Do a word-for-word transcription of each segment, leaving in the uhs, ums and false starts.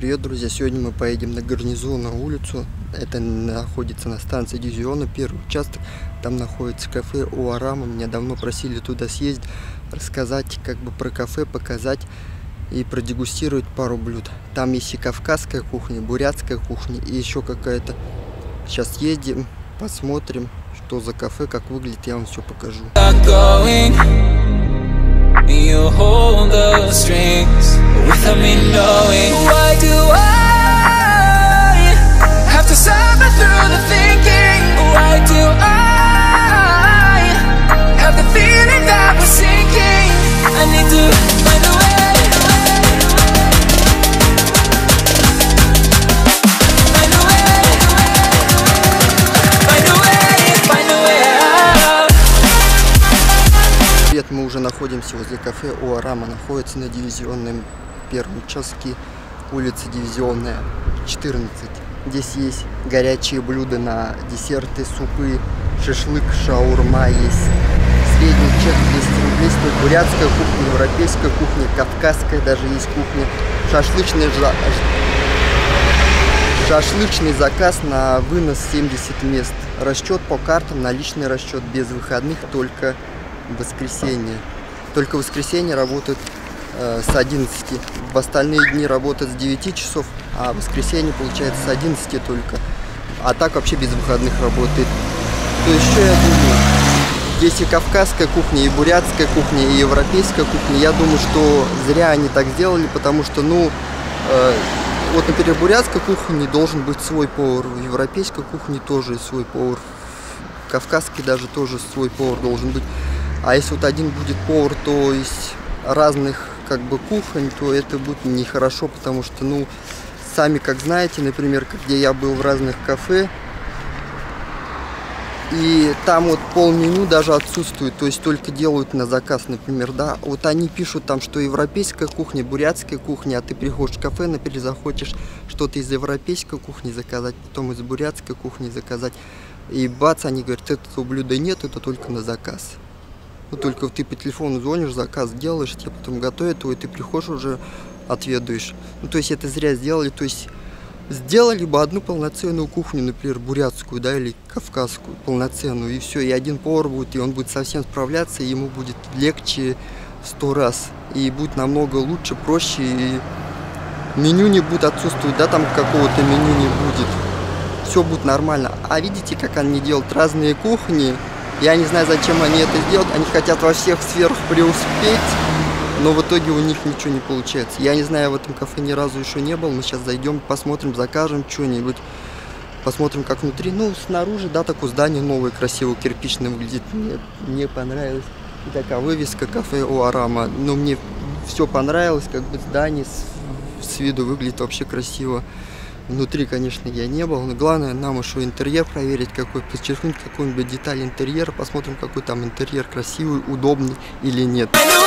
Привет, друзья! Сегодня мы поедем на Гарнизонную улицу. Это находится на станции Дивизиона, первый участок. Там находится кафе Уарама. Меня давно просили туда съездить, рассказать как бы про кафе, показать и продегустировать пару блюд. Там есть и кавказская кухня, бурятская кухня и еще какая-то. Сейчас едем, посмотрим, что за кафе, как выглядит, я вам все покажу. You hold the strings without me knowing. Why do I have to suffer through the thinking? Why do I have the feeling that we're sinking? I need to find a way. Find a way. Find a way. Find a way out. Привет, мы уже находимся возле кафе Уарама. Находится на Дивизионном первом участке, улица Дивизионная, четырнадцать. Здесь есть горячие блюда на десерты, супы, шашлык, шаурма есть. Средний чек двести рублей стоит. Бурятская кухня, европейская кухня, кавказская даже есть кухня. Шашлычный, жа... Шашлычный заказ на вынос семьдесят мест. Расчет по картам, наличный расчет, без выходных, только в воскресенье. Только в воскресенье работает э, с одиннадцати. В остальные дни работает с девяти часов, а в воскресенье получается с одиннадцати только. А так вообще без выходных работает. То есть, что я думаю, здесь и кавказская кухня, и бурятская кухня, и европейская кухня. Я думаю, что зря они так сделали, потому что, ну, э, вот, например, в бурятской кухне должен быть свой повар, в европейской кухне тоже свой повар, в кавказской даже тоже свой повар должен быть. А если вот один будет повар, то из разных как бы кухонь, то это будет нехорошо, потому что, ну, сами как знаете, например, где я был в разных кафе, и там вот полменю даже отсутствует, то есть только делают на заказ, например, да. Вот они пишут там, что европейская кухня, бурятская кухня, а ты приходишь в кафе, например, захочешь что-то из европейской кухни заказать, потом из бурятской кухни заказать, и бац, они говорят, этого блюда нет, это только на заказ. Ну, только ты по телефону звонишь, заказ делаешь, тебе потом готовят, и ты приходишь уже, отведаешь. Ну, то есть это зря сделали, то есть сделали бы одну полноценную кухню, например, бурятскую, да, или кавказскую, полноценную, и все, и один повар будет, и он будет совсем справляться, и ему будет легче в сто раз, и будет намного лучше, проще, и меню не будет отсутствовать, да, там какого-то меню не будет, все будет нормально. А видите, как они делают разные кухни? Я не знаю, зачем они это делают. Они хотят во всех сферах преуспеть, но в итоге у них ничего не получается. Я не знаю, я в этом кафе ни разу еще не был. Мы сейчас зайдем, посмотрим, закажем что-нибудь. Посмотрим, как внутри. Ну, снаружи, да, такое здание новое, красиво, кирпичное выглядит. Мне, мне понравилось. И такая вывеска кафе Уарама. Но мне все понравилось, как бы здание с, с виду выглядит вообще красиво. Внутри, конечно, я не был, но главное нам еще интерьер проверить, какой, подчеркнуть какую-нибудь деталь интерьера, посмотрим, какой там интерьер красивый, удобный или нет.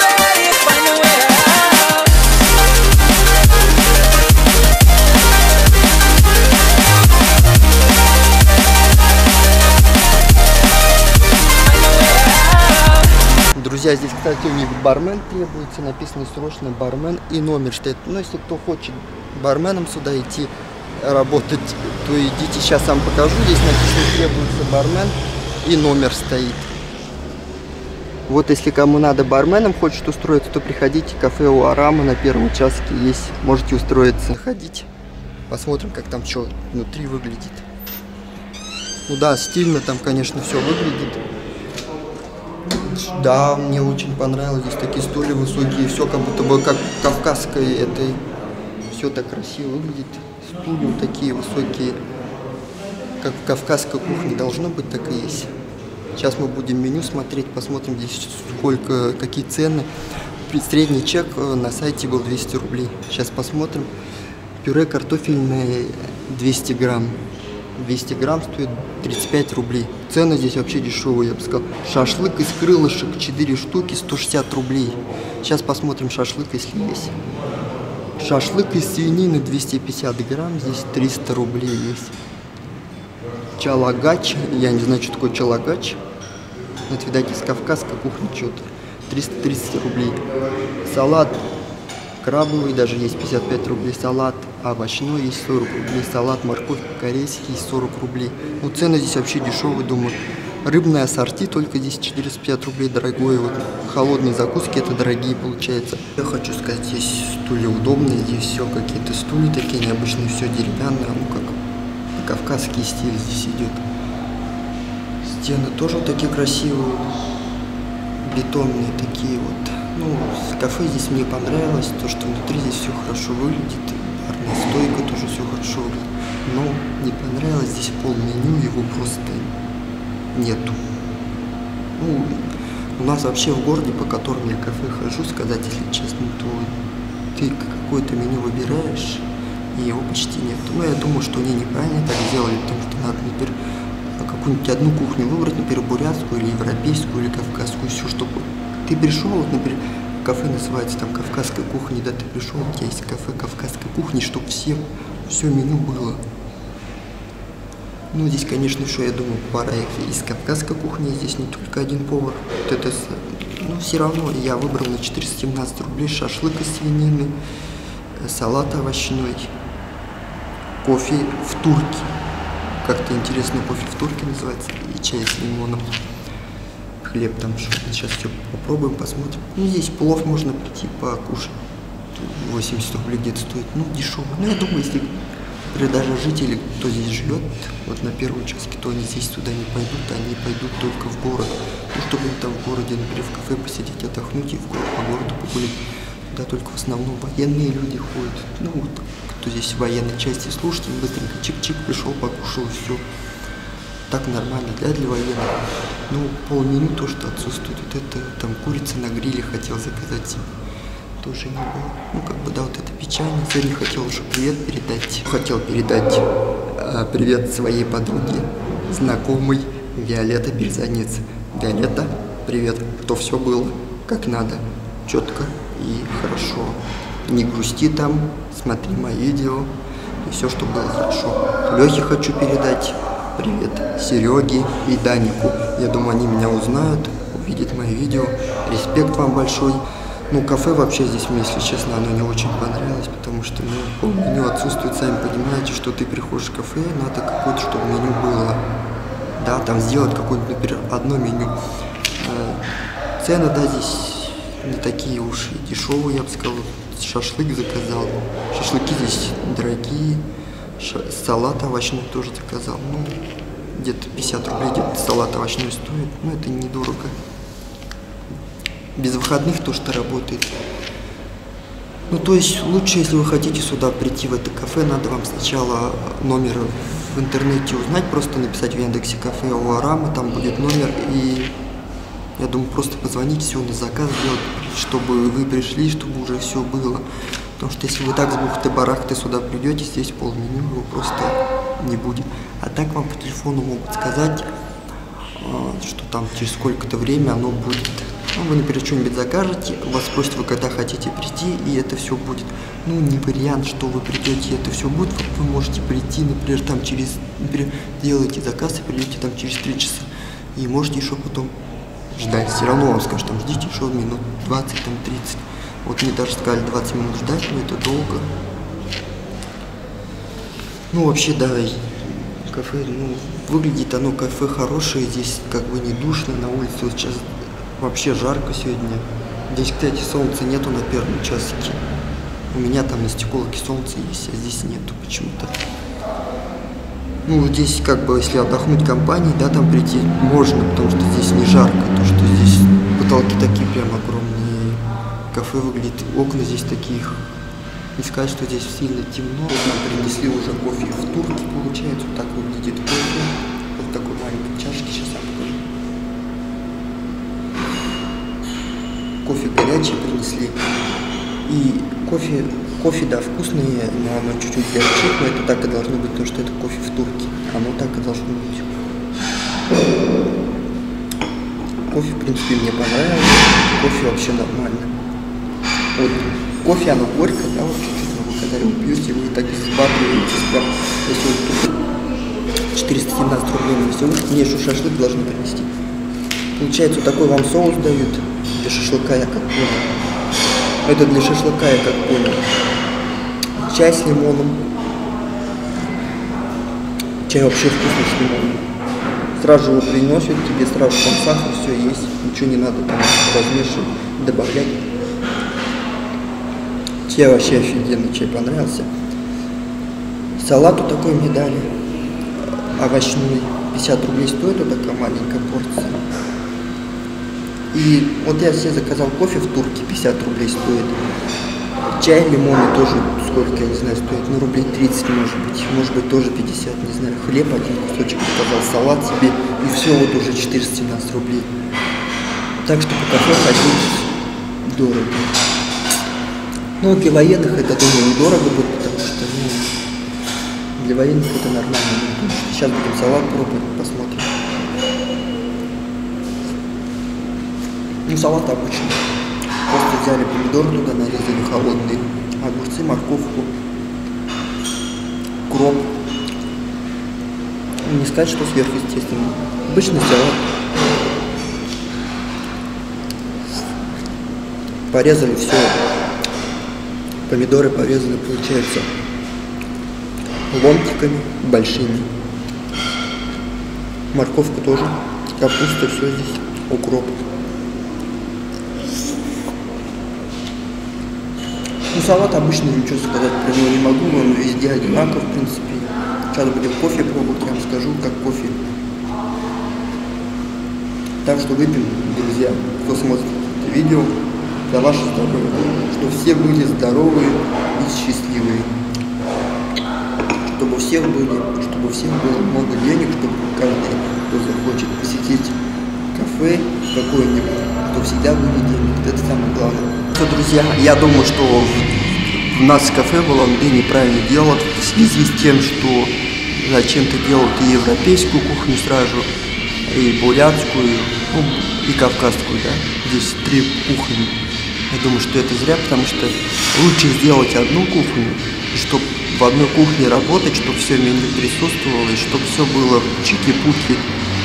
Друзья, здесь, кстати, у них бармен требуется, написано срочно бармен и номер стоит. Но если кто хочет барменом сюда идти, работать, то идите, сейчас сам покажу. Здесь написано, требуется бармен и номер стоит. Вот если кому надо барменом, хочет устроиться, то приходите в кафе Уарама на первом участке есть, можете устроиться. Ходите, посмотрим, как там что внутри выглядит. Ну да, стильно там, конечно, все выглядит. Да, мне очень понравилось, здесь такие стулья высокие, все как будто бы как кавказское, это все так красиво выглядит. Стулья такие высокие, как в кавказской кухне должно быть, так и есть. Сейчас мы будем меню смотреть, посмотрим здесь сколько, какие цены. Средний чек на сайте был двести рублей. Сейчас посмотрим. Пюре картофельное двести грамм. двести грамм стоит тридцать пять рублей. Цены здесь вообще дешевые, я бы сказал. Шашлык из крылышек четыре штуки, сто шестьдесят рублей. Сейчас посмотрим шашлык, если есть. Шашлык из свинины двести пятьдесят грамм, здесь триста рублей есть. Чалагач, я не знаю, что такое чалагач. Это, видать, из кавказской кухни что-то. триста тридцать рублей. Салат крабовый даже есть, пятьдесят пять рублей. Салат овощной есть сорок рублей, салат, морковь по-корейски есть сорок рублей. Ну, цены здесь вообще дешевые, думаю. Рыбное ассорти только здесь четыреста пятьдесят рублей, дорогое. Вот холодные закуски это дорогие получается. Я хочу сказать, здесь стулья удобные, здесь все какие-то стулья такие необычные, все деревянные, ну как кавказский стиль здесь идет. Стены тоже вот такие красивые, бетонные такие вот. Ну, кафе здесь мне понравилось, то что внутри здесь все хорошо выглядит, барная стойка тоже все хорошо выглядит. Но не понравилось здесь полменю, его просто нету. Ну, у нас вообще в городе, по которому я кафе хожу, сказать, если честно, то ты какое-то меню выбираешь, и его почти нет. Но я думаю, что они неправильно так сделали, потому что надо, например, какую-нибудь одну кухню выбрать, например, бурятскую или европейскую, или кавказскую, все, чтобы ты пришел, вот, например, кафе называется там кавказская кухня, да, ты пришел, у тебя есть кафе кавказской кухни, чтобы все, все меню было. Ну, здесь, конечно, еще, я думаю, пара из кавказской кухни, здесь не только один повар. Вот это, ну, все равно я выбрал на четыреста семнадцать рублей шашлык из свинины, салат овощной, кофе в турке. Как-то интересно, кофе в турке называется, и чай с лимоном. Хлеб там, сейчас все попробуем, посмотрим. Ну, здесь плов можно прийти покушать, восемьдесят рублей где-то стоит, ну, дешево. Ну, я думаю, если даже жители, кто здесь живет, вот на первом участке, то они здесь туда не пойдут, они пойдут только в город. Ну, чтобы им там в городе, например, в кафе посидеть, отдохнуть и в город, по городу погулять. Туда только в основном военные люди ходят. Ну, вот, кто здесь в военной части служит, он быстренько чик-чик пришел, покушал, все. Так нормально, да, для военных. Ну, полменю то, что отсутствует. Вот это, там, курица на гриле хотел заказать себе. Тоже не было. Ну, как бы, да, вот это печально. Сегодня хотел уже привет передать. Хотел передать э, привет своей подруге, знакомой Виолетта Берзанец. Виолетта, привет. Что все было как надо, четко и хорошо. Не грусти там, смотри мои видео. И все, что было хорошо. Лехе хочу передать привет, Сереге и Данику. Я думаю, они меня узнают, увидят мои видео. Респект вам большой. Ну, кафе вообще здесь мне, если честно, оно не очень понравилось, потому что, ну, полменю отсутствует, сами понимаете, что ты приходишь в кафе, надо какое-то, чтобы меню было. Да, там сделать какое-нибудь, например, одно меню. Цены, да, здесь не такие уж и дешевые, я бы сказал. Шашлык заказал. Шашлыки здесь дорогие. Салат овощной тоже заказал. Ну, где-то пятьдесят рублей, где-то салат овощной стоит. Ну, это недорого. Без выходных то, что работает. Ну, то есть, лучше, если вы хотите сюда прийти, в это кафе, надо вам сначала номер в интернете узнать, просто написать в Яндексе кафе у Арама, там будет номер, и я думаю, просто позвонить, все на заказ сделать, чтобы вы пришли, чтобы уже все было. Потому что если вы так с бухты-барахты сюда придете, здесь полменю его просто не будет. А так вам по телефону могут сказать, что там через сколько-то время оно будет. Ну, вы, например, что-нибудь закажете, вас спросят, вы когда хотите прийти, и это все будет. Ну, не вариант, что вы придете, и это все будет. Вы можете прийти, например, там через, например, делаете заказ и придете там через три часа. И можете еще потом ждать. Все равно вам скажут, там ждите еще минут двадцать, там тридцать. Вот мне даже сказали двадцать минут ждать, но это долго. Ну, вообще, да, кафе, ну, выглядит оно, кафе хорошее, здесь как бы не душно, на улице вот сейчас вообще жарко сегодня. Здесь, кстати, солнца нету на первом участке. У меня там на стеколке солнце есть, а здесь нету почему-то. Ну, здесь как бы, если отдохнуть компанией, да, там прийти можно, потому что здесь не жарко, то что здесь потолки такие прям огромные. Кафе выглядит, окна здесь таких. Не сказать, что здесь сильно темно. Вот нам принесли уже кофе в турке, получается, вот так выглядит кофе. Вот в такой маленькой чашке, сейчас я покажу. Кофе горячий принесли. И кофе, кофе, да, вкусное, но оно чуть-чуть горчит, но это так и должно быть, потому что это кофе в турке. Оно так и должно быть. Кофе, в принципе, мне понравилось. Кофе вообще нормально. Вот, кофе, оно горькое, да, вот чуть-чуть, но вы когда его пьете, вы так избавляетесь, прям, если вот тут четыреста семнадцать рублей, если вы, мне еще шашлык должны принести. Получается, вот такой вам соус дают, для шашлыка, я как понял. Это для шашлыка, я как понял. Чай с лимоном. Чай вообще вкусный с лимоном. Сразу его приносят, тебе сразу там сахар, все есть. Ничего не надо там размешивать, добавлять. Чай вообще офигенный, чай понравился. Салату такой мне дали. Овощной. пятьдесят рублей стоит вот такая маленькая порция. И вот я себе заказал кофе в Турке, пятьдесят рублей стоит. Чай лимонный тоже сколько, я не знаю, стоит, ну рублей тридцать может быть, может быть тоже пятьдесят, не знаю. Хлеб один кусочек заказал, салат себе, и все вот уже четыреста семнадцать рублей. Так что по кафе ходить дорого. Ну для военных это, думаю, недорого будет, потому что, ну, для военных это нормально. Сейчас будем салат пробовать, посмотрим. Ну салат обычный. Просто взяли помидоры туда, нарезали холодные, огурцы, морковку, укроп. Не сказать, что сверхъестественно. Обычный салат. Порезали все. Помидоры порезаны, получается, ломтиками большими. Морковку тоже. Капуста, все здесь. Укроп. Ну, салат обычный, ничего сказать про него не могу, он везде одинаков, в принципе. Сейчас будем кофе пробовать, я вам скажу, как кофе. Так что выпьем, друзья, кто смотрит это видео, за ваше здоровье. Чтобы все были здоровые и счастливые. Чтобы у всех были, чтобы у всех было много денег, чтобы каждый, кто захочет посетить кафе какое-нибудь, то всегда были деньги. Это самое главное. Что, друзья, я думаю, что в нас кафе в Улан-Удэ неправильно делают в связи с тем, что зачем-то делают и европейскую кухню сразу, и бурятскую, ну, и кавказскую, да. Здесь три кухни. Я думаю, что это зря, потому что лучше сделать одну кухню, и чтобы в одной кухне работать, чтобы все меню присутствовало, и чтобы все было чики-пуки.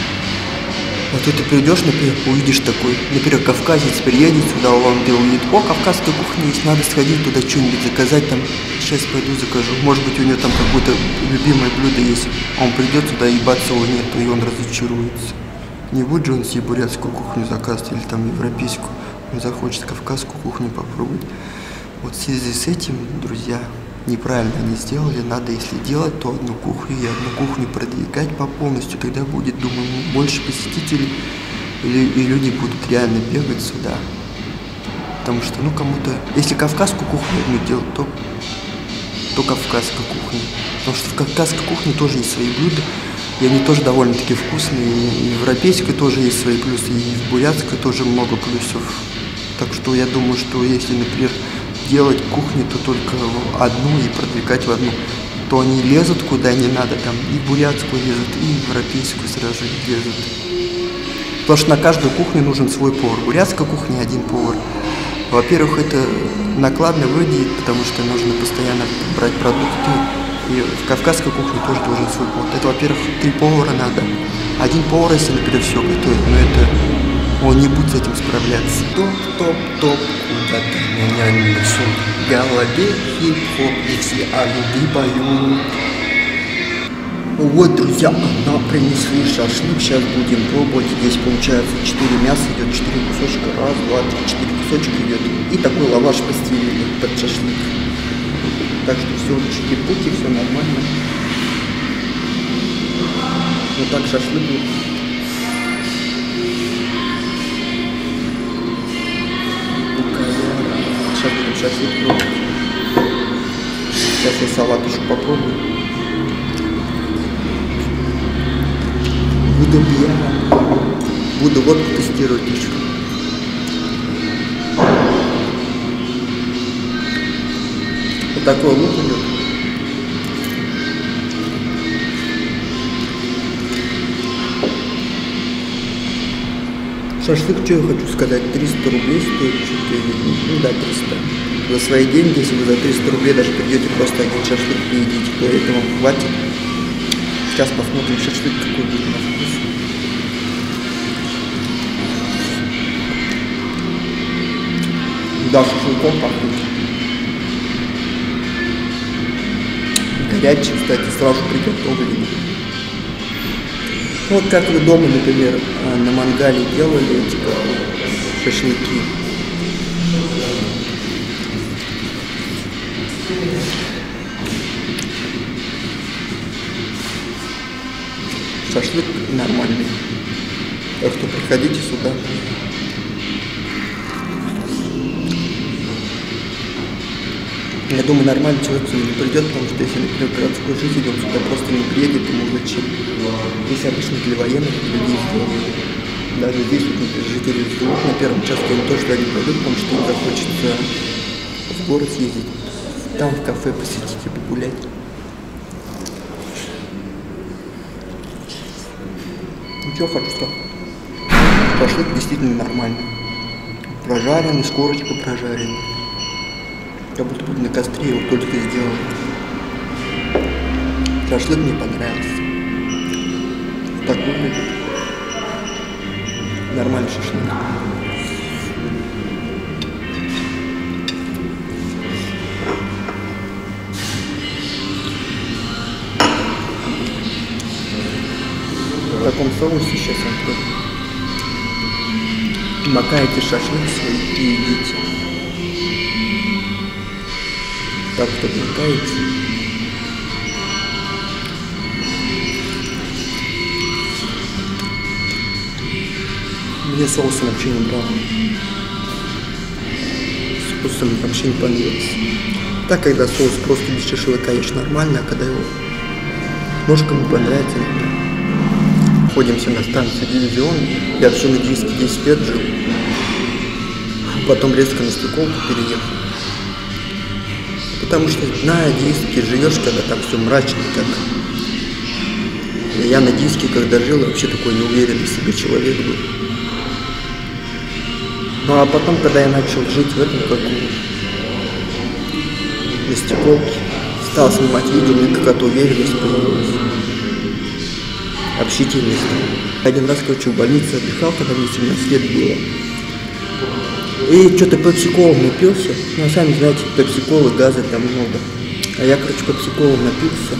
Вот ты придешь, например, увидишь такой, например, кавказец приедет сюда, Улан-Удэ, увидит, о, кавказская кухня есть, надо сходить туда что-нибудь заказать, там, сейчас пойду закажу, может быть, у него там какое-то любимое блюдо есть, он придет сюда, и бац, его нету, и он разочаруется. Не будет же он себе бурятскую кухню заказывать, или там европейскую, он захочет кавказскую кухню попробовать. Вот в связи с этим, друзья, неправильно они сделали, надо, если делать, то одну кухню и одну кухню продвигать по полностью, тогда будет, думаю, больше посетителей, и, и люди будут реально бегать сюда. Потому что, ну, кому-то, если кавказскую кухню мы делать, то, то кавказская кухня. Потому что в кавказской кухне тоже есть свои блюда, и они тоже довольно-таки вкусные, и в европейской тоже есть свои плюсы, и в бурятской тоже много плюсов. Так что я думаю, что если, например, делать кухню, то только в одну и продвигать в одну, то они лезут куда не надо, там и бурятскую лезут, и европейскую сразу же лезут. Потому что на каждую кухню нужен свой повар. Бурятская кухня один повар. Во-первых, это накладно выглядит, потому что нужно постоянно брать продукты. И в кавказской кухне тоже должен свой повар. Это, во-первых, три повара надо. Один повар, если, например, все готовит, но это он не будет с этим справляться. Топ-топ-топ, куда-то меня несут. В голове хип-хоп, и все о любви поют. Вот, друзья, нам принесли шашлык, сейчас будем пробовать. Здесь получается четыре мяса, идет четыре кусочка, раз, два, три, четыре кусочка идет. И такой лаваш постелили под шашлык. Так что все чики-пуки, все нормально. Вот так шашлык будет. Сейчас будем шашлык пробовать. Сейчас я салат еще попробую. Буду пьян. Буду водку тестировать еще. Вот такой лук идет. Шашлык, что я хочу сказать, триста рублей стоит, что-то, ну да, триста. За свои деньги, если вы за триста рублей даже придете просто один шашлык поедите, то этого вам хватит. Сейчас посмотрим шашлык, какой будет на вкус. Да, шашлыком пахнет. горячий, кстати, сразу приготовленный. Вот как вы дома, например, на мангале делали эти шашлыки. Шашлык нормальный. Так что приходите сюда. Я думаю, нормальный человек сюда не придет, потому что если, например, городской житель, он сюда просто не приедет, ему зачем. Здесь обычно для военных людей сделано. Даже здесь, вот, например, жители живут на первом участке, они тоже не пойдут, потому что им захочется в город съездить, там в кафе посетить и погулять. Ну что хочу сказать. Шашлык действительно нормальный. Прожаренный, с корочкой прожаренный. Как будто бы на костре его только сделали. Шашлык мне понравился. Так выглядит. Нормальный шашлык. В таком соусе сейчас он макаете шашлык свой и едите. Так что макаете. Мне соусом вообще не брал. Соусом вообще не понравился. Так, когда соус просто без шашлыка ешь нормально, а когда его... Может, кому понравится, не знаю. Находимся на станции Дивизион. Я вообще на Дивизионе десять лет жил. Потом резко на Стыковку переехал. Потому что на Дивизионе живешь, когда там все мрачно, как... Я на Дивизионе, когда жил, вообще такой неуверенный в себе человек был. Ну а потом, когда я начал жить в этом, как на Стекловке, стал снимать видео, мне какая-то уверенность появилась. Общительность. Один раз, короче, в больнице отдыхал, когда мне семнадцать лет было. И что-то пепси-колом напился. Ну, а сами знаете, пепси-колы, газа там много. А я, короче, пепси-колом напился.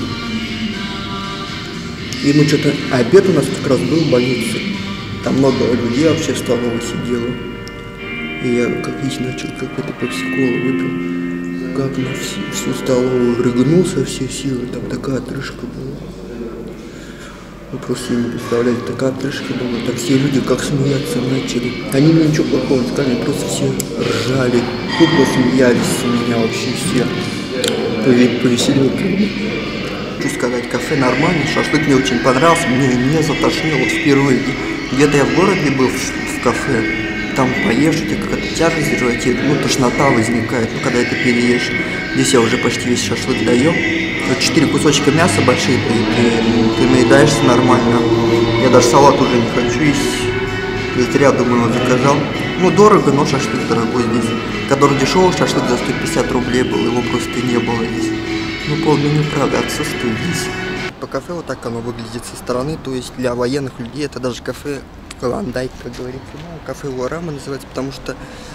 И мы что-то... А обед у нас как раз был в больнице. Там много людей вообще в столовой сидело. И я, как видите, начал какой-то пепси-колу выпил. Как на всю, всю столовую рыгнул со всей силы. Там такая отрыжка была. Вы просто не представляете, такая отрыжка была. Так все люди как смеяться начали. Они мне ничего плохого не сказали, просто все ржали. Тупо смеялись с меня вообще все. Повеселее. Хочу сказать, кафе нормально, шашлык мне очень понравился, мне не затошнило вот впервые. Где-то я в городе был в, в кафе, там поешь, у тебя какая-то тяжесть в животе, ну тошнота возникает, ну когда это переешь. Здесь я уже почти весь шашлык доел. Четыре кусочка мяса большие, и ты, ты наедаешься нормально. Я даже салат уже не хочу есть. Зря, думаю, его заказал. Ну, дорого, но шашлык дорогой здесь. Который дешевый шашлык за сто пятьдесят рублей был, его просто не было здесь. Ну, полменю, правда, отсутствует здесь. По кафе вот так оно выглядит со стороны, то есть для военных людей это даже кафе Клондайк, как говорится. Ну, кафе Уарама называется, потому что...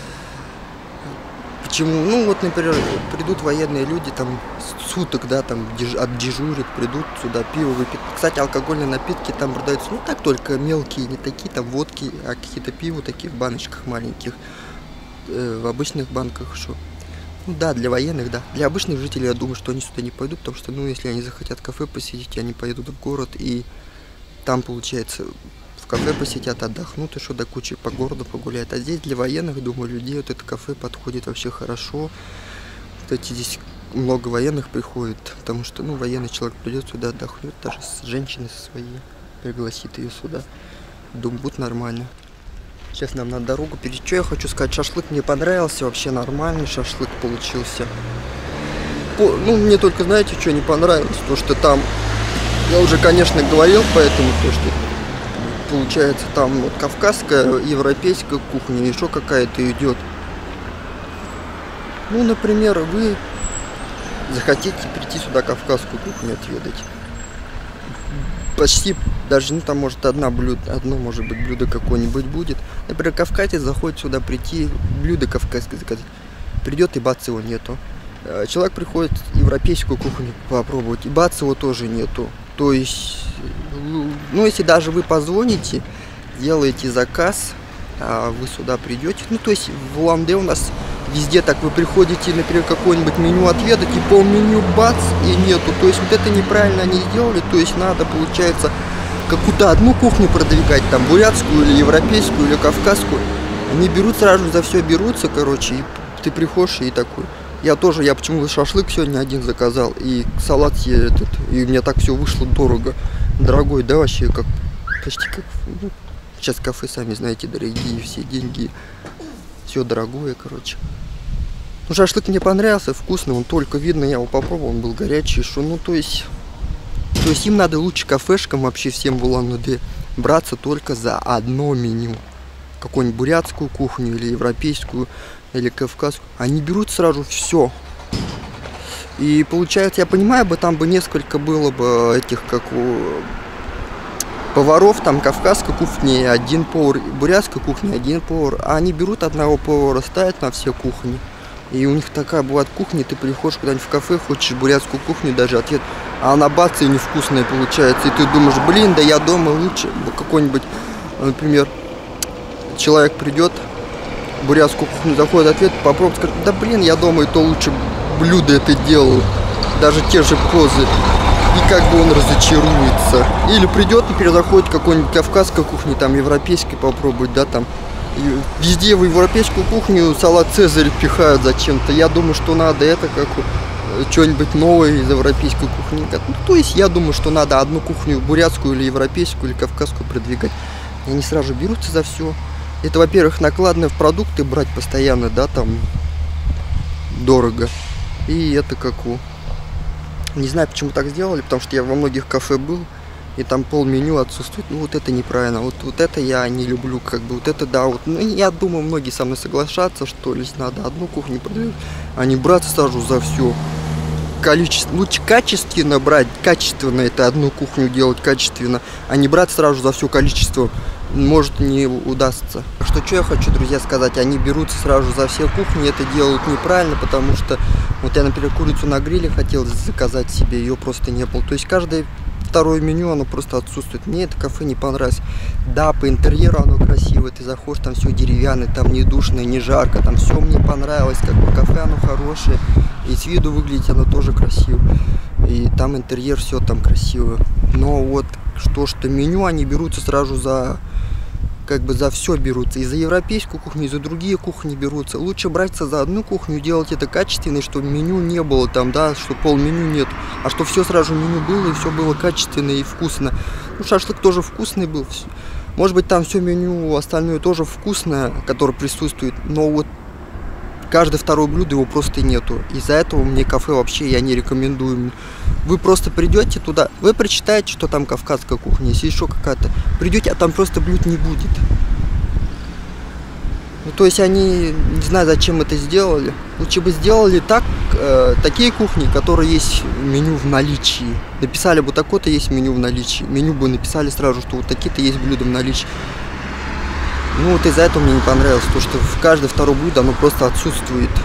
Почему? Ну, вот, например, придут военные люди, там, суток, да, там, отдежурят, придут сюда, пиво выпьют. Кстати, алкогольные напитки там продаются, ну, так, только мелкие, не такие, там, водки, а какие-то пиво такие в баночках маленьких, э, в обычных банках, что. Ну, да, для военных, да. Для обычных жителей, я думаю, что они сюда не пойдут, потому что, ну, если они захотят кафе посетить, они поедут в город, и там, получается... В кафе посетят, отдохнут, и что до кучи по городу погуляют. А здесь для военных, думаю, людей вот это кафе подходит вообще хорошо. Кстати, здесь много военных приходит, потому что, ну, военный человек придет сюда, отдохнет, даже с женщиной со своей, пригласит ее сюда. Думаю, будет нормально. Сейчас нам на дорогу перейти. Что я хочу сказать, шашлык мне понравился, вообще нормальный шашлык получился. По, ну, мне только, знаете, что не понравилось, то, что там, я уже, конечно, говорил, поэтому, то, что получается, там вот кавказская, европейская кухня, еще какая-то идет. Ну, например, вы захотите прийти сюда кавказскую кухню отведать. Почти, даже, ну, там, может, одна блюдо, одно, может быть, блюдо какое-нибудь будет. Например, кавказец заходит сюда прийти, блюдо кавказское заказать. Придет, и бац, его нету. Человек приходит европейскую кухню попробовать, и бац, его тоже нету. То есть, ну, если даже вы позвоните, делаете заказ, а вы сюда придете, ну, то есть в Улан-Удэ у нас везде так, вы приходите, например, какое-нибудь меню отведать, и полменю бац, и нету. То есть вот это неправильно они сделали, то есть надо, получается, какую-то одну кухню продвигать, там, бурятскую или европейскую, или кавказскую. Они берут сразу, за все берутся, короче, и ты приходишь и такой. Я тоже, я почему-то шашлык сегодня один заказал, и салат этот, и мне так все вышло дорого. Дорогой, да, вообще, как, почти как, ну, сейчас кафе, сами знаете, дорогие, все деньги, все дорогое, короче. Ну, шашлык мне понравился, вкусный, он только видно, я его попробовал, он был горячий, что, ну, то есть, то есть им надо лучше кафешкам вообще всем в Улан-Удэ браться только за одно меню. Какую-нибудь бурятскую кухню или европейскую, или кавказскую. Они берут сразу все. И получается, я понимаю бы, там бы несколько было бы этих, как у поваров, там кавказской кухни один повар, бурятской кухни один повар. А они берут одного повара, ставят на все кухни. И у них такая бывает кухня, ты приходишь куда-нибудь в кафе, хочешь бурятскую кухню, даже ответ, а она бац, и невкусная получается. И ты думаешь, блин, да я дома лучше. Какой-нибудь, например, человек придет, бурятскую кухню заходит, ответ, попробует, скажет, да блин, я дома и то лучше блюдо это делал, даже те же позы, и как бы он разочаруется. Или придет, например, заходит какой-нибудь кавказской кухни, там, европейской попробовать, да, там, и везде в европейскую кухню салат Цезарь пихают зачем-то. Я думаю, что надо это, как что-нибудь новое из европейской кухни. Ну, то есть я думаю, что надо одну кухню, бурятскую или европейскую, или кавказскую продвигать. И они сразу берутся за все. Это, во-первых, накладно в продукты брать постоянно, да, там, дорого. И это как у... Не знаю, почему так сделали, потому что я во многих кафе был, и там полменю отсутствует. Ну, вот это неправильно, вот, вот это я не люблю, как бы, вот это, да, вот. Ну, я думаю, многие со мной соглашатся, что лишь надо одну кухню продвигать, а не браться сразу за все. Количество, лучше качественно брать, качественно это одну кухню делать качественно, а не брать сразу за все количество. Может не удастся. Что, что я хочу, друзья, сказать, они берутся сразу за все кухни, это делают неправильно, потому что вот я, например, курицу на гриле хотел заказать себе, ее просто не было. То есть каждое второе меню, оно просто отсутствует. Мне это кафе не понравилось. Да, по интерьеру оно красивое, ты заходишь, там все деревянное, там не душно, не жарко, там все мне понравилось, как бы кафе оно хорошее, и с виду выглядит оно тоже красиво. И там интерьер, все там красиво. Но вот что, что меню, они берутся сразу за... как бы за все берутся, и за европейскую кухню, и за другие кухни берутся. Лучше браться за одну кухню, делать это качественно, чтобы меню не было там, да, что пол меню нет, а что все сразу меню было, и все было качественно и вкусно. Ну, шашлык тоже вкусный был. Может быть, там все меню остальное тоже вкусное, которое присутствует, но вот каждое второе блюдо его просто нету. Из-за этого мне кафе вообще я не рекомендую. Вы просто придете туда, вы прочитаете, что там кавказская кухня, если еще какая-то. Придете, а там просто блюд не будет. Ну, то есть они, не знаю, зачем это сделали. Лучше бы сделали так, э, такие кухни, которые есть меню в наличии. Написали бы, такое-то есть меню в наличии. Меню бы написали сразу, что вот такие-то есть блюда в наличии. Ну вот из-за этого мне не понравилось, то что в каждое второе блюдо оно просто отсутствует.